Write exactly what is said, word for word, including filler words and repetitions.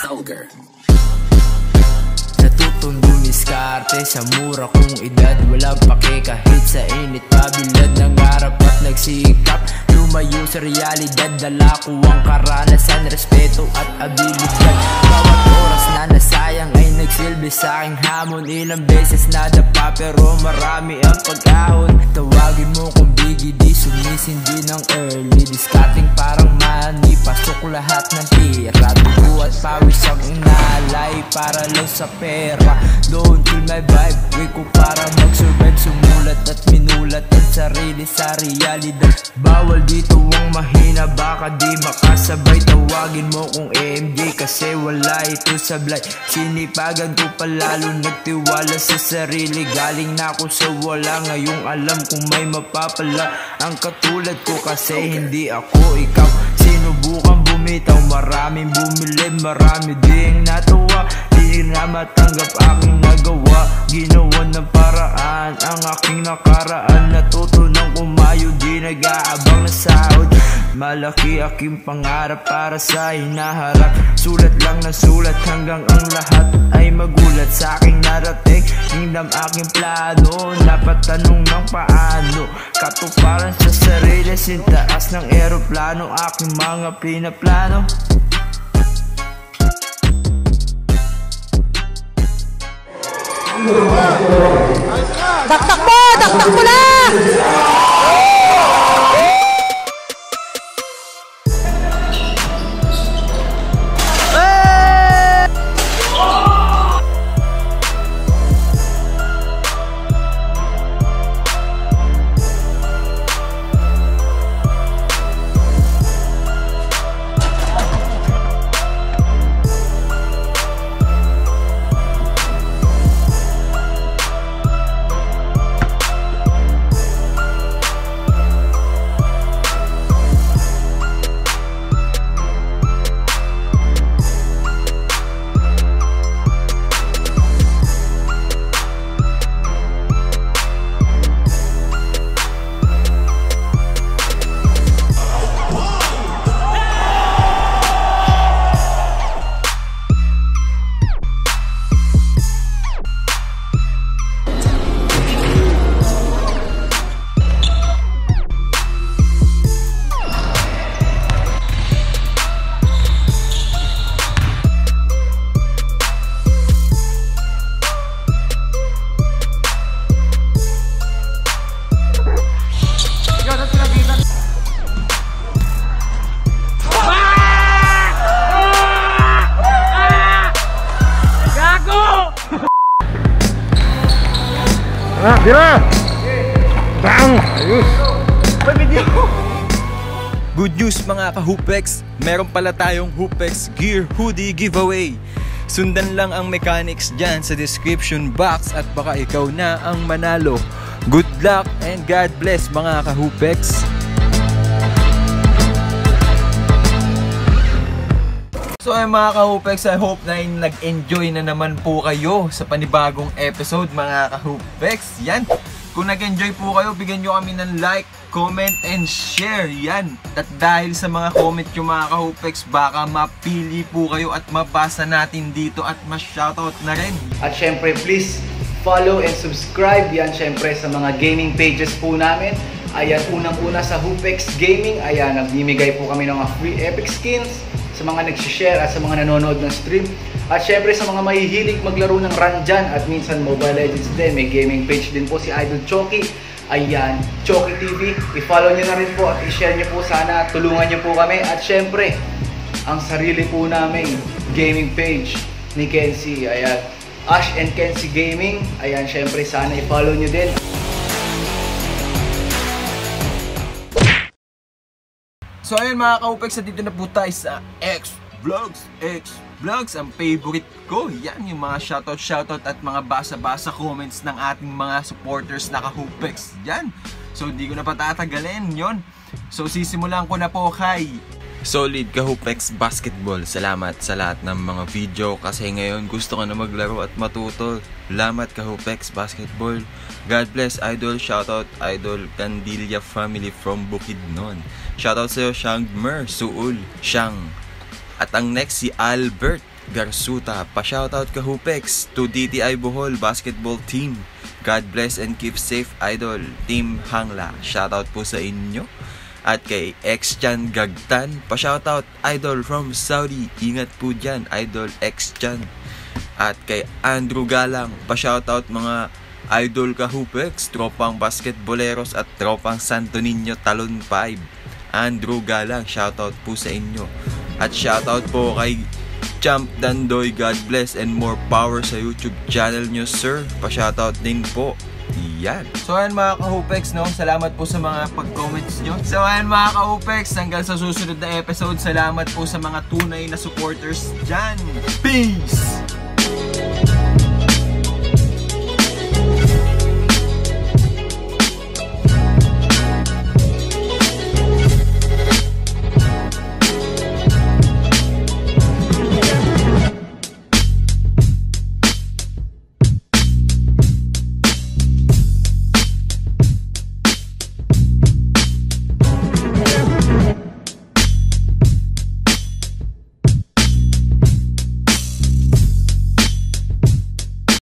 Helger. Natutong dumiskarte sa mura kong edad, walang pake kahit sa init, pabilad ng harap at nagsikap lumayo sa realidad. Dala ko ang karanasan, respeto at abilidad. Bawat oras na nasayang ay nagsilbi sa aking hamon. Ilang beses nadapa pero marami ang pag-ahon. Tawagin mo kung biggie, di sumisindi ng early. Discarding parang money, pasok lahat ng tira. Dugo at pawis ang inalay para lang sa pera. Don't kill my vibe, way ko para mag-survive. Sumulat at minulat ang sarili sa realidad. Bawal dito ang mahina, baka di makasabay. Tawagin mo kung A M J kasi wala ito sablay. Sinipagan ko palalo, nagtiwala sa sarili. Galing na ako sa wala, ngayong alam kung may mapapala. Ang katulad ko kasi hindi ako ikaw. Sinubukan bumitaw, maraming bumili, marami ding natuwa. Di na matanggap aking nagawa, ginawa ng paraan ang aking nakaraan. Natuto ng kumayo, di nag-aabang na sahod. Malaki aking pangarap para sa hinaharap. Sulat lang na sulat hanggang ang lahat ay magulat sa aking narating. Hingdam aking plano, napatanong ng paano. Katuparan sa sarili, sintaas ng eroplano. Aking mga pinaplano. Dakdak mo! Dakdak mo na! Ah, dira! Bang! Ayos! May video! Good news mga ka-Hoopex! Meron pala tayong Hoopex Gear Hoodie Giveaway. Sundan lang ang mechanics dyan sa description box at baka ikaw na ang manalo. Good luck and God bless mga ka-Hoopex! So ay mga ka-Hoopex, I hope na nag-enjoy na naman po kayo sa panibagong episode mga ka-Hoopex. Yan! Kung nag-enjoy po kayo, bigyan nyo kami ng like, comment, and share. Yan! At dahil sa mga comment nyo mga ka-Hoopex, baka mapili po kayo at mabasa natin dito at ma-shoutout na rin. At syempre, please follow and subscribe. Yan syempre sa mga gaming pages po namin. Ayan, unang-una sa Hoopex Gaming. Ayan, nagbibigay po kami ng mga free epic skins sa mga nag-share at sa mga nanonood ng stream. At syempre sa mga mahihilig maglaro ng run dyan at minsan Mobile Legends din, may gaming page din po si Idol Choki. Ayan, Choki T V. I-follow nyo na rin po at i-share nyo po sana. Tulungan nyo po kami. At syempre, ang sarili po naming gaming page ni Kenzie. Ayan, Ash and Kenzie Gaming. Ayan, syempre sana i-follow nyo din. So ayun mga ka-Hoopex, dito na po tayo sa X Vlogs. X Vlogs, ang favorite ko. Yan yung mga shoutout shoutout at mga basa-basa comments ng ating mga supporters na ka-Hoopex. Yan. So di ko na patatagalin yon. So sisimulan ko na po kay Solid ka-Hoopex Basketball. Salamat sa lahat ng mga video kasi ngayon gusto ko na maglaro at matuto. Salamat ka-Hoopex Basketball. God bless Idol. Shoutout Idol Candilla family from Bukidnon. Shoutout sa'yo Shang Mer Suul Shang. At ang next si Albert. Garsuta. Pa-shoutout Kahupex to D T I Bohol Basketball Team. God bless and keep safe, Idol. Team Hangla, shoutout po sa inyo. At kay X-Chan Gagtan, pa-shoutout, Idol from Saudi. Ingat po dyan, Idol X-Chan. At kay Andrew Galang, pa-shoutout mga Idol Kahupex, tropang basketboleros at tropang Santo Niño Talon five. Andrew Galang, shoutout po sa inyo. At shoutout po kay Champ Dandoy, God bless and more power sa YouTube channel nyo, sir. Pa-shoutout din po. Yan. So ayan mga Kahupex, no? Salamat po sa mga pag-comments nyo. So ayan mga Kahupex, hanggang sa susunod na episode, salamat po sa mga tunay na supporters dyan. Peace!